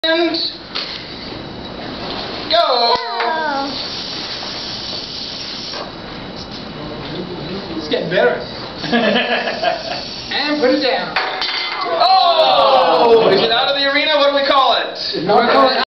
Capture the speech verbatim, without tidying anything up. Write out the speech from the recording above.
And go! It's getting better. And put it down. Oh! Is it out of the arena? What do we call it? No, we call it